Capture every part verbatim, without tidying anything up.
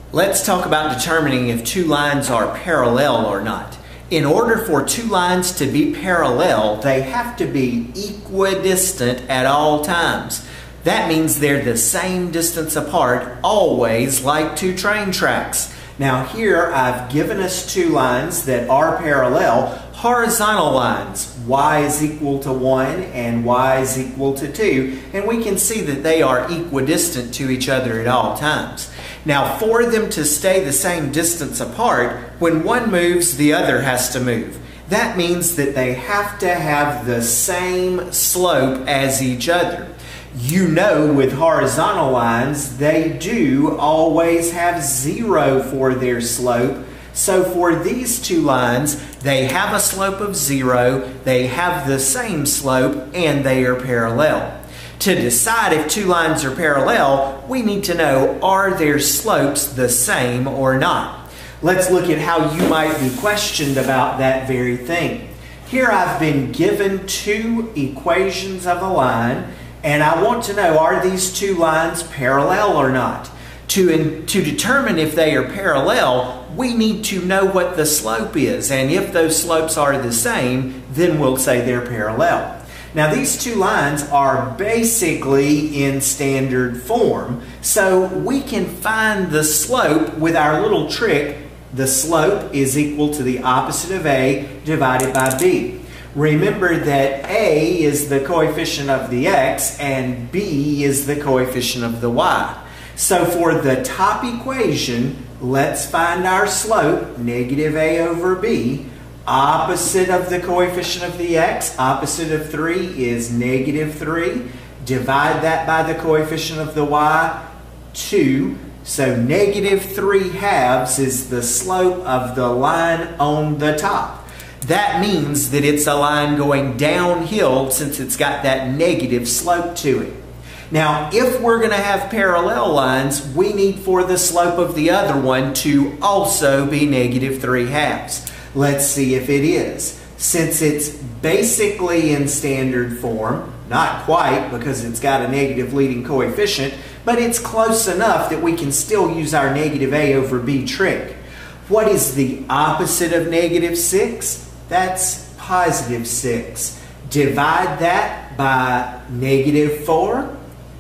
Let's talk about determining if two lines are parallel or not. In order for two lines to be parallel, they have to be equidistant at all times. That means they're the same distance apart always, like two train tracks. Now here I've given us two lines that are parallel, horizontal lines. Y is equal to one and y is equal to two, and we can see that they are equidistant to each other at all times. Now for them to stay the same distance apart, when one moves, the other has to move. That means that they have to have the same slope as each other. You know, with horizontal lines, they do always have zero for their slope. So for these two lines, they have a slope of zero, they have the same slope, and they are parallel. To decide if two lines are parallel, we need to know, are their slopes the same or not? Let's look at how you might be questioned about that very thing. Here I've been given two equations of a line, and I want to know, are these two lines parallel or not? To, in, to determine if they are parallel, we need to know what the slope is, and if those slopes are the same, then we'll say they're parallel. Now these two lines are basically in standard form, so we can find the slope with our little trick. The slope is equal to the opposite of A divided by B. Remember that A is the coefficient of the x and B is the coefficient of the y. So for the top equation, let's find our slope, negative A over B. Opposite of the coefficient of the x, opposite of three is negative three. Divide that by the coefficient of the y, two. So negative three halves is the slope of the line on the top. That means that it's a line going downhill since it's got that negative slope to it. Now, if we're going to have parallel lines, we need for the slope of the other one to also be negative three halves. Let's see if it is. Since it's basically in standard form, not quite because it's got a negative leading coefficient, but it's close enough that we can still use our negative A over B trick. What is the opposite of negative six? That's positive six. Divide that by negative four.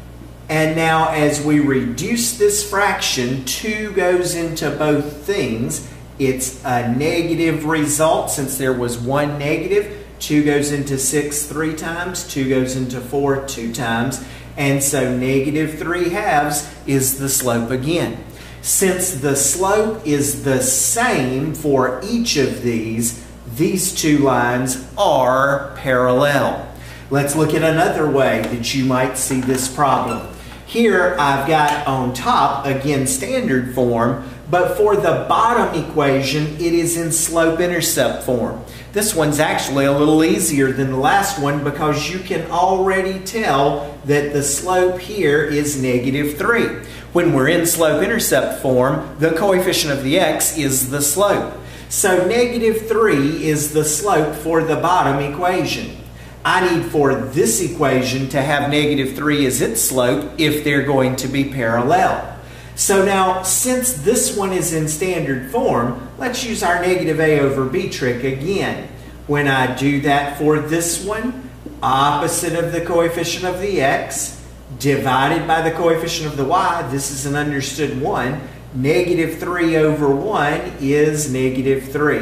And now as we reduce this fraction, two goes into both things. It's a negative result since there was one negative. two goes into six three times, two goes into four two times. And so negative three halves is the slope again. Since the slope is the same for each of these, these two lines are parallel. Let's look at another way that you might see this problem. Here I've got on top, again standard form, but for the bottom equation it is in slope-intercept form. This one's actually a little easier than the last one because you can already tell that the slope here is negative three. When we're in slope-intercept form, the coefficient of the x is the slope. So negative three is the slope for the bottom equation. I need for this equation to have negative three as its slope if they're going to be parallel. So now, since this one is in standard form, let's use our negative A over B trick again. When I do that for this one, opposite of the coefficient of the x, divided by the coefficient of the y, this is an understood one, negative three over one is negative three.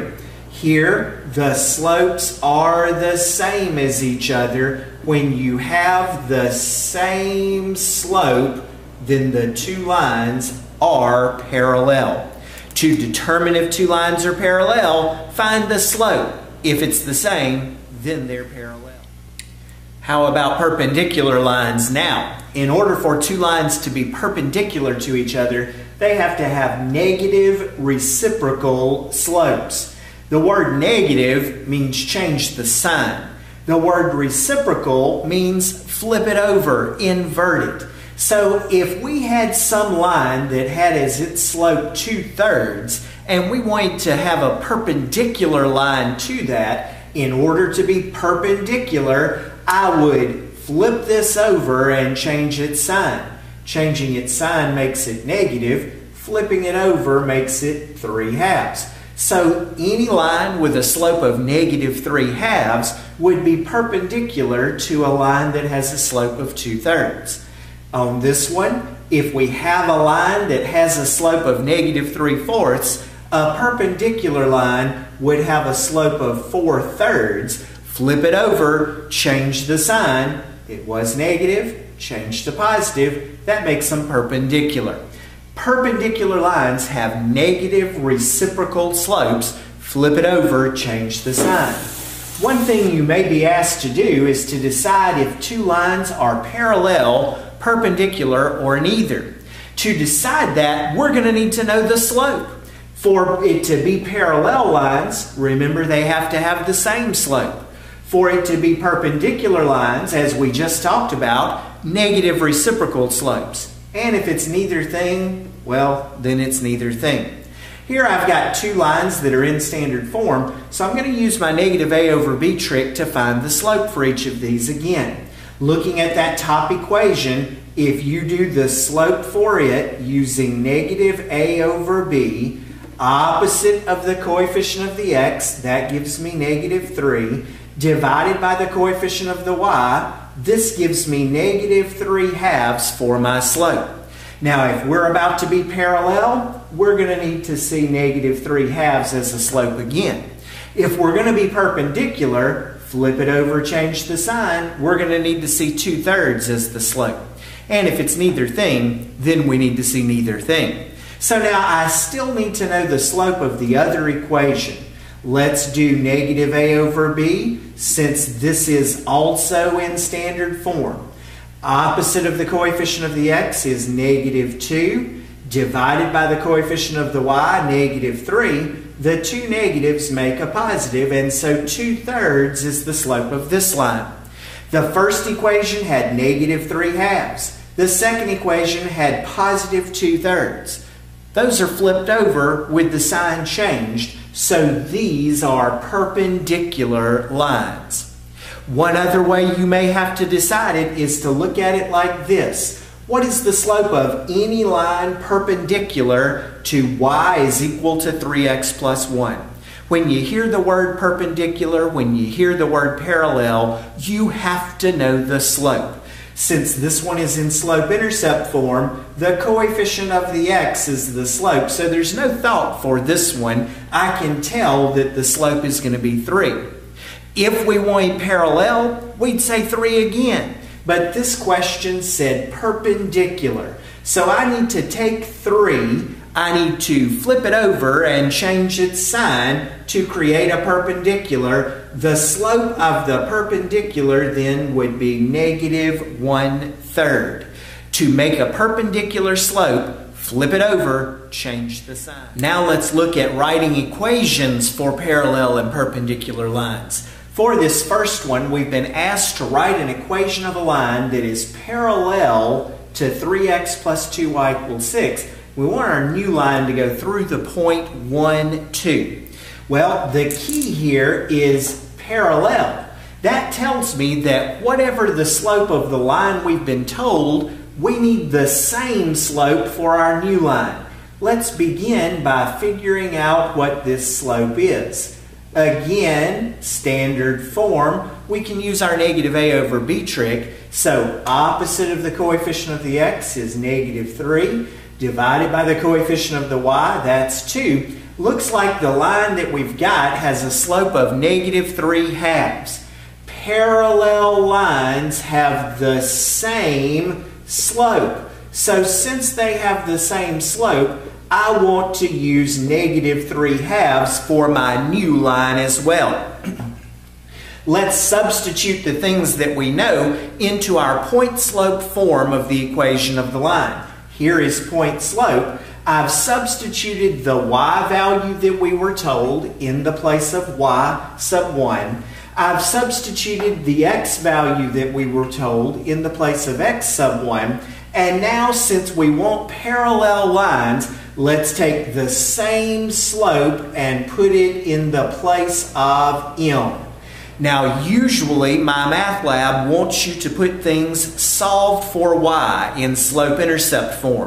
Here, the slopes are the same as each other. When you have the same slope, then the two lines are parallel. To determine if two lines are parallel, find the slope. If it's the same, then they're parallel. How about perpendicular lines now? In order for two lines to be perpendicular to each other, they have to have negative reciprocal slopes. The word negative means change the sign. The word reciprocal means flip it over, invert it. So if we had some line that had as its slope two-thirds and we wanted to have a perpendicular line to that, in order to be perpendicular, I would flip this over and change its sign. Changing its sign makes it negative. Flipping it over makes it three halves. So any line with a slope of negative three halves would be perpendicular to a line that has a slope of two thirds. On this one, if we have a line that has a slope of negative three fourths, a perpendicular line would have a slope of four thirds. Flip it over, change the sign. It was negative, change to positive. That makes them perpendicular. Perpendicular lines have negative reciprocal slopes. Flip it over, change the sign. One thing you may be asked to do is to decide if two lines are parallel, perpendicular, or neither. To decide that, we're going to need to know the slope. For it to be parallel lines, remember they have to have the same slope. For it to be perpendicular lines, as we just talked about, negative reciprocal slopes. And if it's neither thing, well, then it's neither thing. Here I've got two lines that are in standard form, so I'm going to use my negative a over b trick to find the slope for each of these again. Looking at that top equation, if you do the slope for it using negative a over b, opposite of the coefficient of the x, that gives me negative three, divided by the coefficient of the y, this gives me negative three halves for my slope. Now, if we're about to be parallel, we're going to need to see negative three halves as a slope again. If we're going to be perpendicular, flip it over, change the sign, we're going to need to see two thirds as the slope. And if it's neither thing, then we need to see neither thing. So now I still need to know the slope of the other equation. Let's do negative a over b, since this is also in standard form. Opposite of the coefficient of the x is negative two, divided by the coefficient of the y, negative three. The two negatives make a positive, and so two thirds is the slope of this line. The first equation had negative three halves. The second equation had positive two thirds. Those are flipped over with the sign changed, so these are perpendicular lines. One other way you may have to decide it is to look at it like this. What is the slope of any line perpendicular to y is equal to three x plus one? When you hear the word perpendicular, when you hear the word parallel, you have to know the slope. Since this one is in slope-intercept form, the coefficient of the x is the slope, so there's no thought for this one. I can tell that the slope is going to be three. If we want parallel, we'd say three again. But this question said perpendicular. So I need to take three, I need to flip it over and change its sign to create a perpendicular. The slope of the perpendicular then would be negative one third. To make a perpendicular slope, flip it over, change the sign. Now let's look at writing equations for parallel and perpendicular lines. For this first one, we've been asked to write an equation of a line that is parallel to three x plus two y equals six. We want our new line to go through the point one, two. Well, the key here is parallel. That tells me that whatever the slope of the line we've been told, we need the same slope for our new line. Let's begin by figuring out what this slope is. Again, standard form, we can use our negative a over b trick. So opposite of the coefficient of the x is negative three, divided by the coefficient of the y, that's two. Looks like the line that we've got has a slope of negative three halves. Parallel lines have the same slope. So since they have the same slope, I want to use negative three halves for my new line as well. Let's substitute the things that we know into our point slope form of the equation of the line. Here is point slope. I've substituted the y value that we were told in the place of y sub one. I've substituted the x value that we were told in the place of x sub one. And now, since we want parallel lines, let's take the same slope and put it in the place of m. Now, usually my math lab wants you to put things solved for y in slope-intercept form.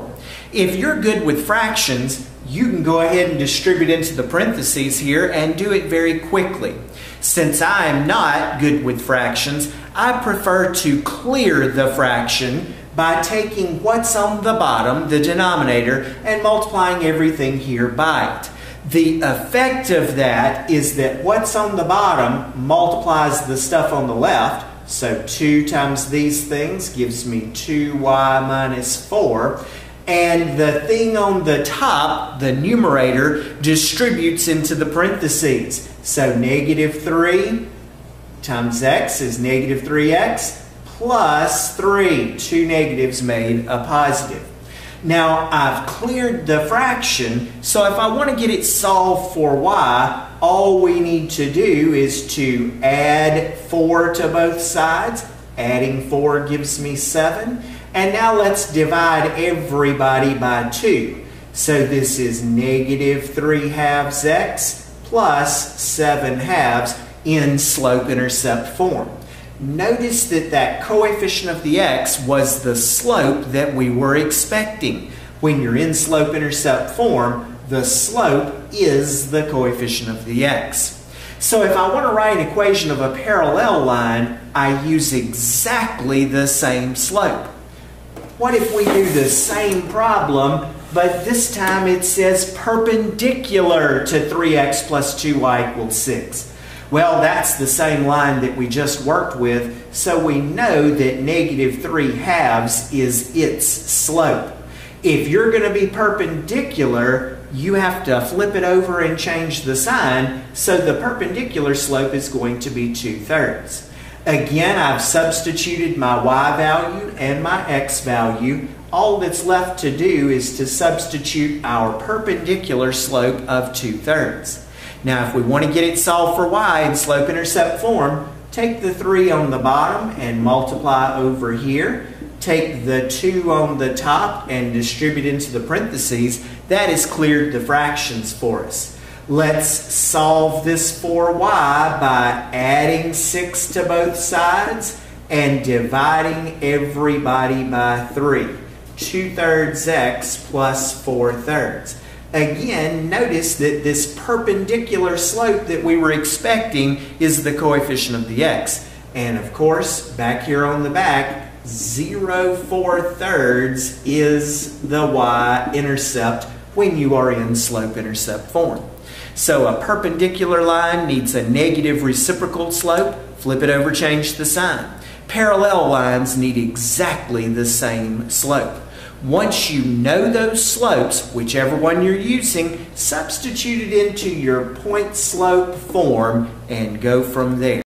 If you're good with fractions, you can go ahead and distribute into the parentheses here and do it very quickly. Since I am not good with fractions, I prefer to clear the fraction by taking what's on the bottom, the denominator, and multiplying everything here by it. The effect of that is that what's on the bottom multiplies the stuff on the left. So two times these things gives me two y minus four. And the thing on the top, the numerator, distributes into the parentheses. So negative three times x is negative three x plus three. Two negatives made a positive. Now I've cleared the fraction, so if I want to get it solved for y, all we need to do is to add four to both sides. Adding four gives me seven. And now let's divide everybody by two. So this is negative three halves x plus seven halves in slope-intercept form. Notice that that coefficient of the x was the slope that we were expecting. When you're in slope-intercept form, the slope is the coefficient of the x. So if I want to write an equation of a parallel line, I use exactly the same slope. What if we do the same problem, but this time it says perpendicular to three x plus two y equals six? Well, that's the same line that we just worked with, so we know that negative three halves is its slope. If you're going to be perpendicular, you have to flip it over and change the sign, so the perpendicular slope is going to be two thirds. Again, I've substituted my y value and my x value. All that's left to do is to substitute our perpendicular slope of two thirds. Now, if we want to get it solved for y in slope-intercept form, take the three on the bottom and multiply over here. Take the two on the top and distribute into the parentheses. That has cleared the fractions for us. Let's solve this for y by adding six to both sides and dividing everybody by three. two thirds x plus four thirds. Again, notice that this perpendicular slope that we were expecting is the coefficient of the x. And of course, back here on the back, zero four thirds is the y-intercept when you are in slope-intercept form. So a perpendicular line needs a negative reciprocal slope. Flip it over, change the sign. Parallel lines need exactly the same slope. Once you know those slopes, whichever one you're using, substitute it into your point slope form and go from there.